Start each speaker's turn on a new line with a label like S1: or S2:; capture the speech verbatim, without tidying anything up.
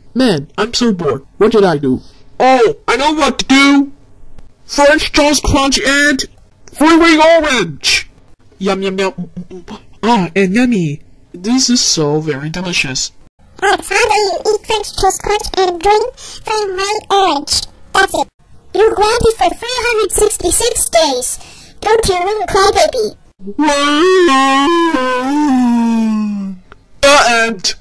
S1: Man, I'm so bored. What did I do? Oh, I know what to do! French toast crunch and three-ring orange! Yum yum yum. Ah, and yummy. This is so very delicious.
S2: That's how do you eat French toast crunch and drink three-ring orange. That's it. You're grounded for three hundred sixty-six days. Go to your room, crybaby.
S1: The end.